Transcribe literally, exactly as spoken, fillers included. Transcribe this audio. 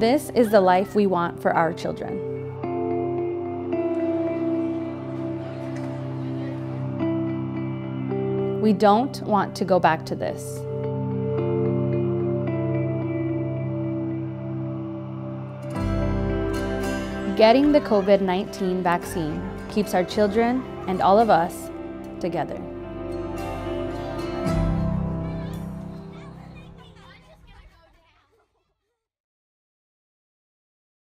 This is the life we want for our children. We don't want to go back to this. Getting the COVID nineteen vaccine keeps our children and all of us together.